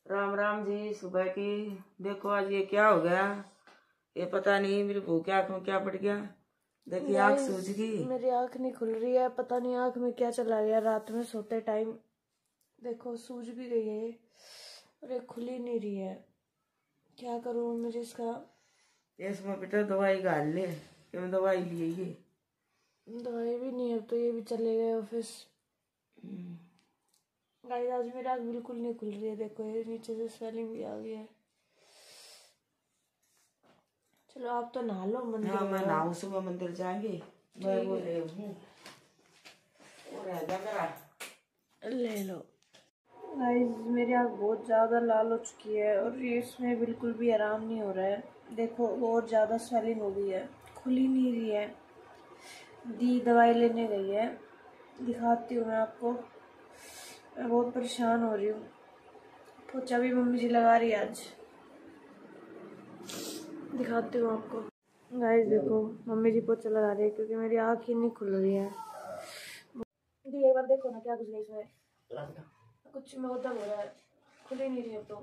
राम राम जी। सुबह की देखो आज ये क्या हो गया, ये पता नहीं मेरी भूख की आंख में क्या पड़ गया। देखिए आंख सूज गई, मेरी आंख नहीं खुल रही है, पता नहीं आंख में क्या चला गया। रात में सोते टाइम देखो सूज भी गई है और ये खुल ही नहीं रही है। क्या करूँ मुझे इसका? इसमें बेटा दवाई गाल ले, क्यों दवाई लिए ये? दवाई भी नहीं है, अब तो ये भी चले गए ऑफिस। गाइस आज मेरी आंख बिल्कुल नहीं खुल रही है, देखो ये नीचे से स्वेलिंग भी आ गई है। चलो आप तो नहा लो मंदिर। हाँ मैं नहाऊं, सुबह मंदिर जाएंगे। मैं वो ले हूँ, ले लो। गाइस मेरी आँख बहुत ज़्यादा लाल हो चुकी है और ये इसमें बिल्कुल भी आराम नहीं हो रहा है। देखो बहुत ज़्यादा स्वेलिंग हो गई है, खुल ही नहीं रही है। दी दवाई लेने गई है, दिखाती हूँ मैं आपको। मैं बहुत परेशान हो रही हूँ। पोछा भी मम्मी जी लगा रही है आज, दिखाती हूँ आपको। गाइस देखो मम्मी जी पोछा लगा रही है क्योंकि मेरी आँख ही नहीं खुल रही है। दी एक बार देखो ना क्या कुछ गई इसमें, कुछ में होता हो रहा है, खुल ही नहीं रही है तो।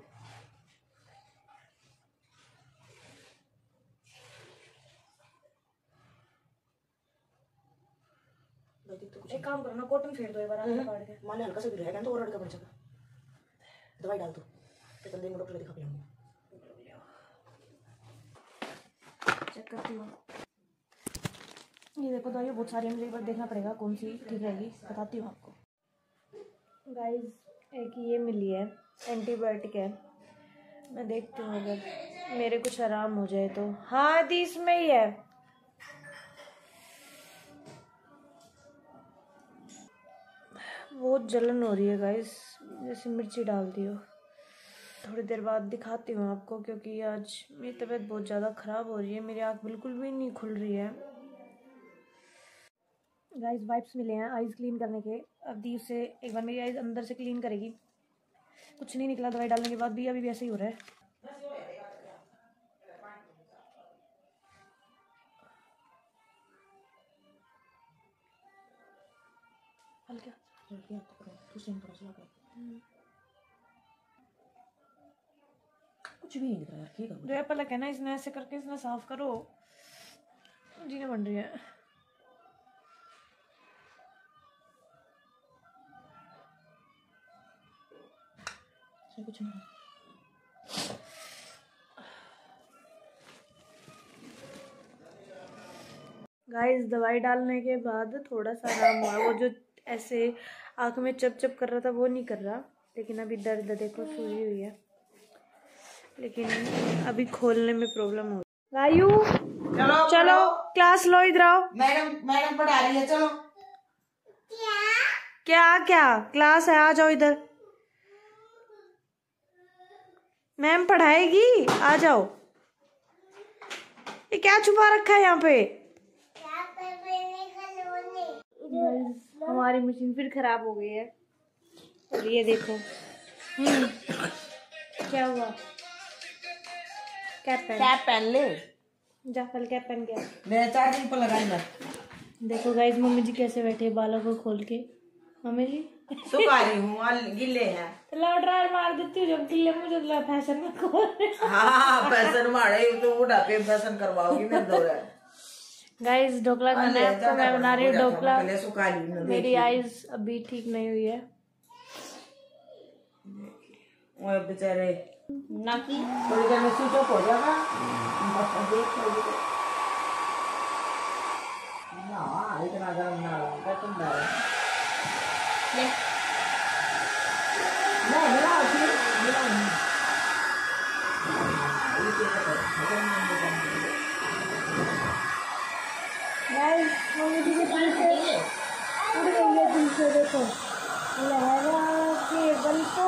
एक काम करो ना, कॉटन फेर दो एक बार आगे काट के। मान हल्का सा भी रहेगा तो और अड़का पड़ जाएगा। दवाई डाल दो तो जल्दी में डॉक्टर को दिखा पिलाऊंगा। चेक करती हूँ। ये देखो दवाई बहुत सारी है, मुझे एक बार देखना पड़ेगा कौन सी ठीक रहेगी, बताती हूँ आपको। गाइस एक ये मिली है, एंटीबायोटिक है। मैं देखती हूँ अगर मेरे कुछ आराम हो जाए तो। हाँ दी इसमें ही है। बहुत जलन हो रही है गाइस, जैसे मिर्ची डाल दी हो। थोड़ी देर बाद दिखाती हूँ आपको क्योंकि आज मेरी तबीयत बहुत ज़्यादा ख़राब हो रही है। मेरी आँख बिल्कुल भी नहीं खुल रही है। गाइस वाइप्स मिले हैं आइज़ क्लीन करने के। अब दी उससे एक बार मेरी आइज़ अंदर से क्लीन करेगी। कुछ नहीं निकला दवाई डालने के बाद भी, अभी भी ऐसे ही हो रहा है। हल्का कुछ भी नहीं दिख रहा है, ठीक है। जो पलक है ना, इसने ऐसे करके इसने साफ करो, जीने बन रही है। कुछ नहीं। गाइस दवाई डालने के बाद थोड़ा सा आराम हुआ। वो जो ऐसे आँख में चप चप कर रहा था वो नहीं कर रहा, लेकिन अभी दर्द देखो सूजी हुई है, लेकिन अभी खोलने में प्रॉब्लम हो रही है। रायू चलो चलो क्लास लो, इधर आओ। मैडम पढ़ा रही है, चलो। क्या क्या क्लास है, आ जाओ इधर, मैम पढ़ाएगी, आ जाओ। ये क्या छुपा रखा है यहाँ पे? हमारी मशीन फिर खराब हो गई है और ये देखो। क्या हुआ? कैप पहन ले, जा पहले कैप पहन के। मैं चार्जिंग पर लगाई मैं। देखो गाइस मम्मी जी कैसे बैठे बालों को खोल के। मम्मी जी सुखा रही हूँ, गिले हैं तो लो ड्रायर मार देती हूँ जब गिले मुझे फैशन में खोल। हाँ फैशन मारे तो बुढ़ापे फैशन करवाओगी मैं दो। गाइस ढोकला खाना है आपको, मैं बना रही हूँ ढोकला। सुखा ली मेरी आईज अभी ठीक नहीं हुई है। वो बेचारे ना की थोड़ी देर में स्विच ऑफ हो जाएगा। ना इतना गरम ना लगा तुम डालो ले नहीं मिला फिर मिला नहीं गाइस मम्मी जी के पीछे उड़ गई है पीछे, देखो लहरा के बलता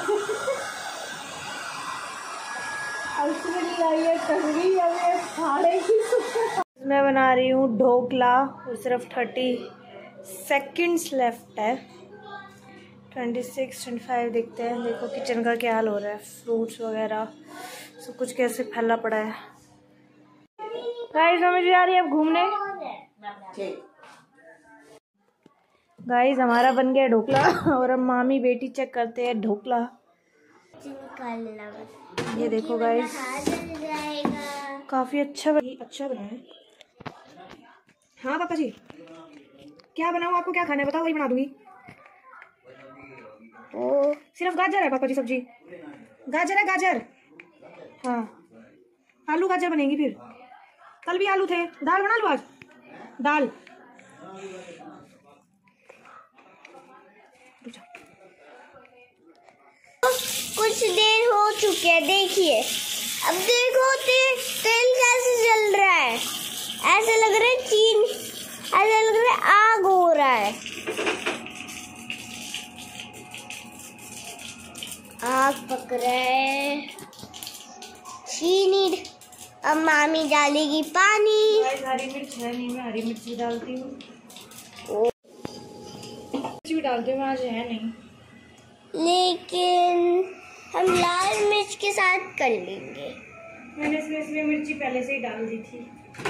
आइसक्रीम लाई है टंगी हमें फाड़ेगी। मैं बना रही हूँ ढोकला और सिर्फ 30 सेकंड्स लेफ्ट है। 26 25 दिखते हैं। देखो किचन का क्या हाल हो रहा है, फ्रूट्स वगैरह सब कुछ कैसे फैला पड़ा है। गाइस समझ आ रही है अब घूमने। गाइस हमारा बन गया ढोकला और अब मामी बेटी चेक करते हैं ढोकला। ये देखो गाइस, काफी अच्छा बना है। हाँ पापा जी, क्या बनाऊँ? आपको क्या खाना है बताओ, वही बना दूंगी। ओ सिर्फ गाजर है पापा जी सब्जी? गाजर है, गाजर। हाँ आलू गाजर बनेंगी फिर। कल भी आलू थे, दाल बना लो आज। दाल कुछ देर हो चुकी है, देखिए अब देखो तेल कैसे जल रहा है। ऐसा लग रहा है ऐसा लग रहा है आग हो रहा है। आग पक रहा है। चीनी अब मामी डालेगी पानी। हरी मिर्च है नहीं, मैं हरी मिर्च भी डालती हूँ। मिर्च भी डालती हूँ, आज है नहीं, लेकिन हम लाल मिर्च के साथ कर लेंगे। मैंने इसमें मिर्ची पहले से ही डाल दी थी।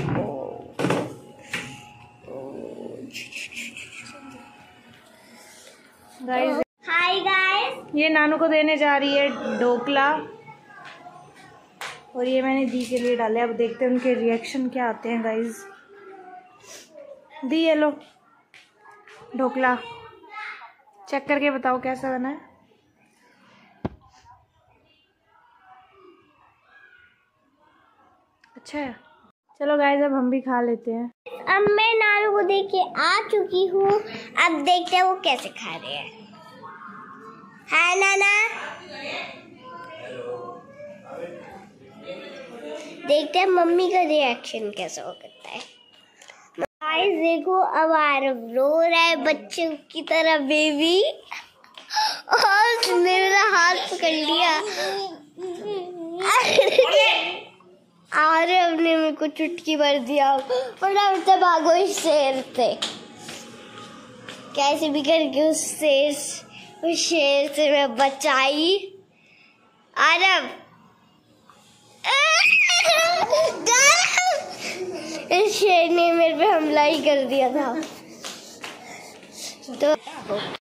गाइस, हाय गाइस, ये नानू को देने जा रही है ढोकला, और ये मैंने दी के लिए डाले। अब देखते हैं उनके रिएक्शन क्या आते हैं। गाइस दी, ये लो ढोकला, चेक करके बताओ कैसा बना है। अच्छा है। चलो गाइस अब हम भी खा लेते हैं। अब मैं नानू को देख के आ चुकी हूँ। अब देखते हैं वो कैसे खा रहे हैं। हाय नाना, देखते हैं मम्मी का रिएक्शन कैसा हो करता है। गाइस देखो, अब आरव रो रहा है बच्चे की तरह, बेबी, और मेरा हाथ पकड़ लिया। आरव ने मेरे को चुटकी भर दिया। फटाफट से भागो इस शेर से, कैसे भी करके उस शेर से मैं बचाई। आरव, इस शेर ने मेरे पे हमला ही कर दिया था। तो